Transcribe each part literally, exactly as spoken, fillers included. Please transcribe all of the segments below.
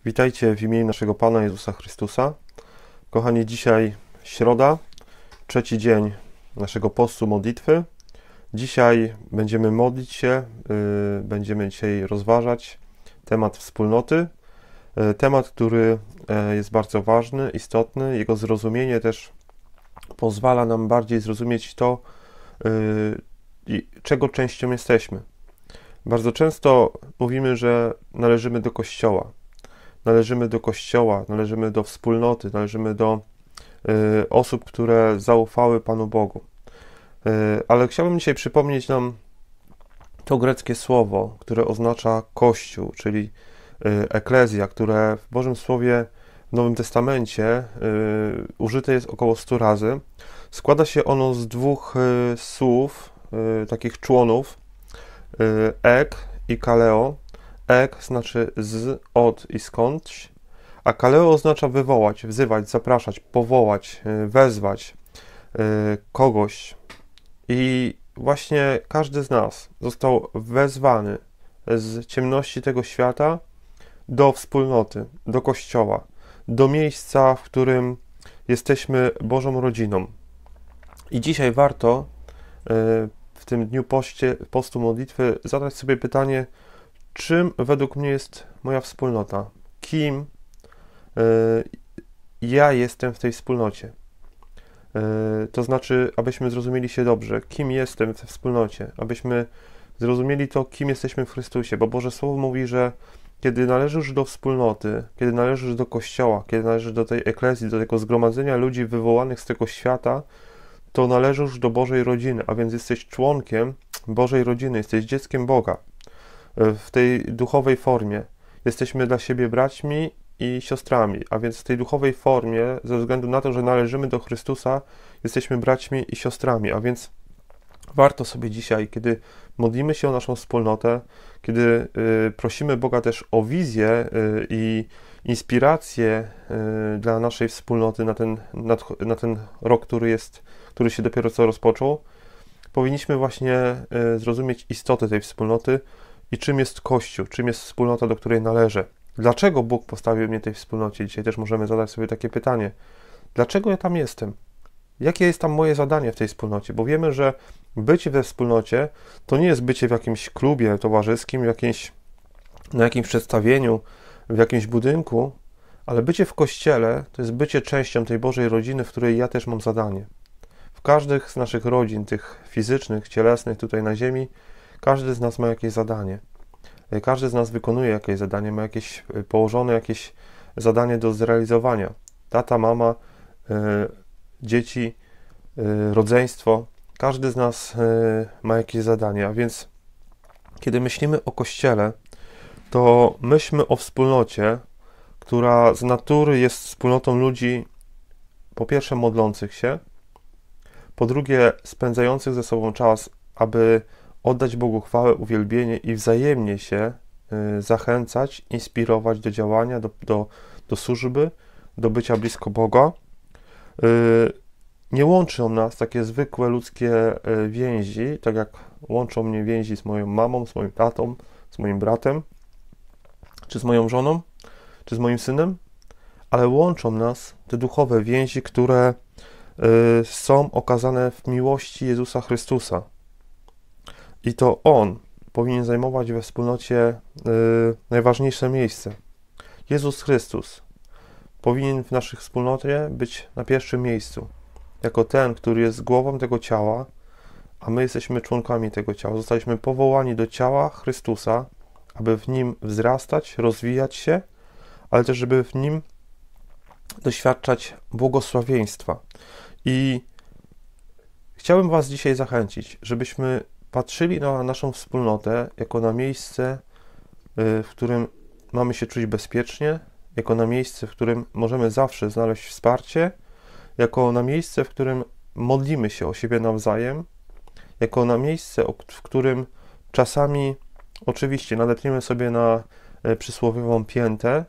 Witajcie w imieniu naszego Pana Jezusa Chrystusa. Kochani, dzisiaj środa, trzeci dzień naszego postu modlitwy. Dzisiaj będziemy modlić się, yy, będziemy dzisiaj rozważać temat wspólnoty. Yy, temat, który yy, jest bardzo ważny, istotny. Jego zrozumienie też pozwala nam bardziej zrozumieć to, yy, czego częścią jesteśmy. Bardzo często mówimy, że należymy do Kościoła. Należymy do Kościoła, należymy do wspólnoty, należymy do y, osób, które zaufały Panu Bogu. Y, ale chciałbym dzisiaj przypomnieć nam to greckie słowo, które oznacza Kościół, czyli y, eklezja, które w Bożym Słowie w Nowym Testamencie y, użyte jest około stu razy. Składa się ono z dwóch y, słów, y, takich członów, y, ek i kaleo. Ek znaczy z, od i skądś, a kaleo oznacza wywołać, wzywać, zapraszać, powołać, wezwać kogoś. I właśnie każdy z nas został wezwany z ciemności tego świata do wspólnoty, do Kościoła, do miejsca, w którym jesteśmy Bożą rodziną. I dzisiaj warto w tym dniu poście, postu modlitwy zadać sobie pytanie, czym według mnie jest moja wspólnota? Kim y, ja jestem w tej wspólnocie? Y, to znaczy, abyśmy zrozumieli się dobrze, kim jestem w tej wspólnocie, abyśmy zrozumieli to, kim jesteśmy w Chrystusie, bo Boże Słowo mówi, że kiedy należysz do wspólnoty, kiedy należysz do Kościoła, kiedy należysz do tej eklezji, do tego zgromadzenia ludzi wywołanych z tego świata, to należysz do Bożej rodziny, a więc jesteś członkiem Bożej rodziny, jesteś dzieckiem Boga. W tej duchowej formie. Jesteśmy dla siebie braćmi i siostrami, a więc w tej duchowej formie, ze względu na to, że należymy do Chrystusa, jesteśmy braćmi i siostrami, a więc warto sobie dzisiaj, kiedy modlimy się o naszą wspólnotę, kiedy y, prosimy Boga też o wizję y, i inspirację y, dla naszej wspólnoty na ten, na, na ten rok, który jest, który się dopiero co rozpoczął, powinniśmy właśnie y, zrozumieć istotę tej wspólnoty, i czym jest Kościół, czym jest wspólnota, do której należę. Dlaczego Bóg postawił mnie w tej wspólnocie? Dzisiaj też możemy zadać sobie takie pytanie. Dlaczego ja tam jestem? Jakie jest tam moje zadanie w tej wspólnocie? Bo wiemy, że bycie we wspólnocie to nie jest bycie w jakimś klubie towarzyskim, w jakimś, na jakimś przedstawieniu, w jakimś budynku, ale bycie w Kościele to jest bycie częścią tej Bożej rodziny, w której ja też mam zadanie. W każdych z naszych rodzin, tych fizycznych, cielesnych tutaj na ziemi, każdy z nas ma jakieś zadanie. Każdy z nas wykonuje jakieś zadanie, ma jakieś położone jakieś zadanie do zrealizowania. Tata, mama, y, dzieci, y, rodzeństwo. Każdy z nas y, ma jakieś zadanie, a więc kiedy myślimy o Kościele, to myślmy o wspólnocie, która z natury jest wspólnotą ludzi, po pierwsze modlących się, po drugie spędzających ze sobą czas, aby oddać Bogu chwałę, uwielbienie i wzajemnie się y, zachęcać, inspirować do działania, do, do, do służby, do bycia blisko Boga. Y, nie łączą nas takie zwykłe ludzkie y, więzi, tak jak łączą mnie więzi z moją mamą, z moim tatą, z moim bratem, czy z moją żoną, czy z moim synem, ale łączą nas te duchowe więzi, które y, są okazane w miłości Jezusa Chrystusa. I to On powinien zajmować we wspólnocie y, najważniejsze miejsce. Jezus Chrystus powinien w naszej wspólnocie być na pierwszym miejscu, jako ten, który jest głową tego ciała, a my jesteśmy członkami tego ciała. Zostaliśmy powołani do ciała Chrystusa, aby w Nim wzrastać, rozwijać się, ale też, żeby w Nim doświadczać błogosławieństwa. I chciałbym Was dzisiaj zachęcić, żebyśmy patrzyli na naszą wspólnotę jako na miejsce, w którym mamy się czuć bezpiecznie, jako na miejsce, w którym możemy zawsze znaleźć wsparcie, jako na miejsce, w którym modlimy się o siebie nawzajem, jako na miejsce, w którym czasami oczywiście nadepniemy sobie na przysłowiową piętę,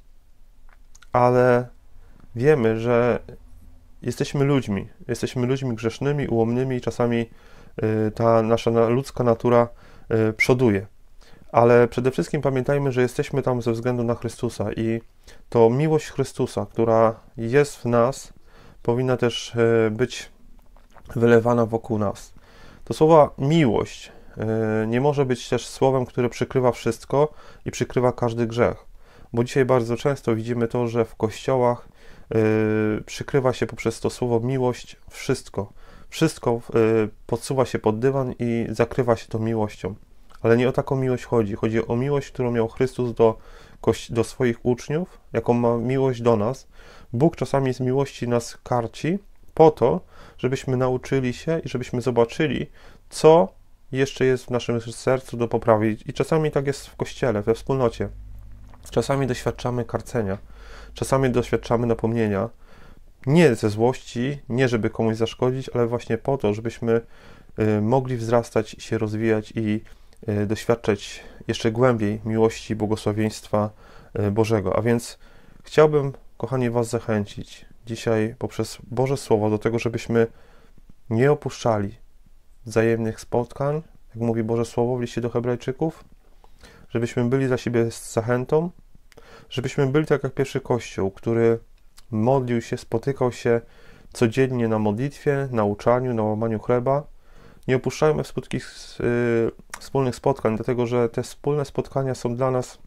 ale wiemy, że jesteśmy ludźmi, jesteśmy ludźmi grzesznymi, ułomnymi i czasami ta nasza ludzka natura przoduje. ale przede wszystkim pamiętajmy, że jesteśmy tam ze względu na Chrystusa i to miłość Chrystusa, która jest w nas, powinna też być wylewana wokół nas. To słowo miłość nie może być też słowem, które przykrywa wszystko i przykrywa każdy grzech, bo dzisiaj bardzo często widzimy to, że w kościołach przykrywa się poprzez to słowo miłość wszystko. Wszystko podsuwa się pod dywan i zakrywa się to miłością. Ale nie o taką miłość chodzi. Chodzi o miłość, którą miał Chrystus do, do swoich uczniów, jaką ma miłość do nas. Bóg czasami z miłości nas karci po to, żebyśmy nauczyli się i żebyśmy zobaczyli, co jeszcze jest w naszym sercu do poprawy. I czasami tak jest w Kościele, we wspólnocie. Czasami doświadczamy karcenia, czasami doświadczamy napomnienia, nie ze złości, nie żeby komuś zaszkodzić, ale właśnie po to, żebyśmy mogli wzrastać i się rozwijać i doświadczać jeszcze głębiej miłości i błogosławieństwa Bożego. A więc chciałbym, kochani, Was zachęcić dzisiaj poprzez Boże Słowo do tego, żebyśmy nie opuszczali wzajemnych spotkań, jak mówi Boże Słowo w liście do Hebrajczyków, żebyśmy byli dla siebie z zachętą, żebyśmy byli tak jak pierwszy Kościół, który modlił się, spotykał się codziennie na modlitwie, nauczaniu, na łamaniu chleba. Nie opuszczajmy skutki wspólnych spotkań, dlatego że te wspólne spotkania są dla nas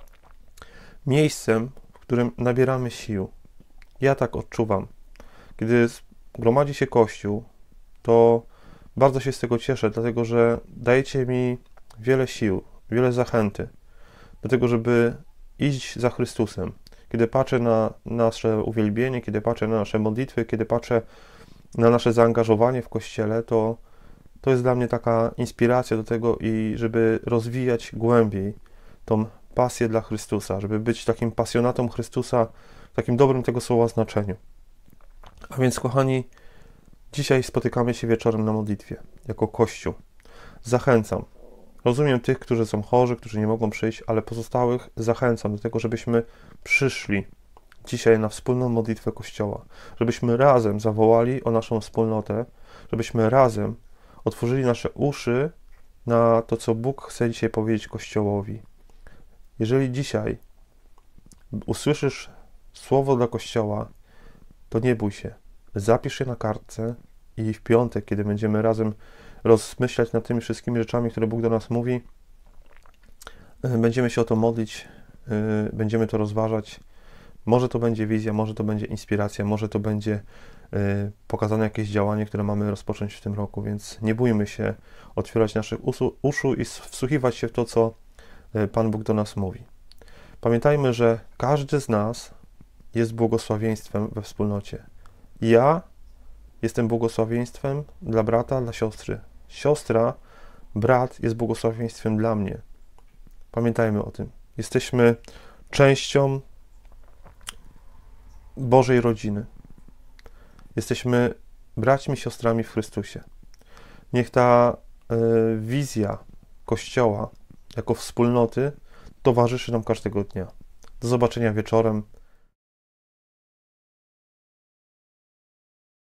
miejscem, w którym nabieramy sił. Ja tak odczuwam. Kiedy gromadzi się Kościół, to bardzo się z tego cieszę, dlatego że dajecie mi wiele sił, wiele zachęty do tego, żeby iść za Chrystusem. Kiedy patrzę na nasze uwielbienie, kiedy patrzę na nasze modlitwy, kiedy patrzę na nasze zaangażowanie w Kościele, to to jest dla mnie taka inspiracja do tego i żeby rozwijać głębiej tą pasję dla Chrystusa, żeby być takim pasjonatą Chrystusa w takim dobrym tego słowa znaczeniu. A więc, kochani, dzisiaj spotykamy się wieczorem na modlitwie, jako Kościół. Zachęcam. Rozumiem tych, którzy są chorzy, którzy nie mogą przyjść, ale pozostałych zachęcam do tego, żebyśmy przyszli dzisiaj na wspólną modlitwę Kościoła, żebyśmy razem zawołali o naszą wspólnotę, żebyśmy razem otworzyli nasze uszy na to, co Bóg chce dzisiaj powiedzieć Kościołowi. Jeżeli dzisiaj usłyszysz słowo dla Kościoła, to nie bój się. Zapisz je na kartce i w piątek, kiedy będziemy razem rozmyślać nad tymi wszystkimi rzeczami, które Bóg do nas mówi, będziemy się o to modlić, będziemy to rozważać. Może to będzie wizja, może to będzie inspiracja, może to będzie pokazane jakieś działanie, które mamy rozpocząć w tym roku, więc nie bójmy się otwierać naszych uszu i wsłuchiwać się w to, co Pan Bóg do nas mówi. Pamiętajmy, że każdy z nas jest błogosławieństwem we wspólnocie. Ja jestem błogosławieństwem dla brata, dla siostry. Siostra, brat jest błogosławieństwem dla mnie. Pamiętajmy o tym. Jesteśmy częścią Bożej rodziny. Jesteśmy braćmi, siostrami w Chrystusie. Niech ta y, wizja Kościoła jako wspólnoty towarzyszy nam każdego dnia. Do zobaczenia wieczorem.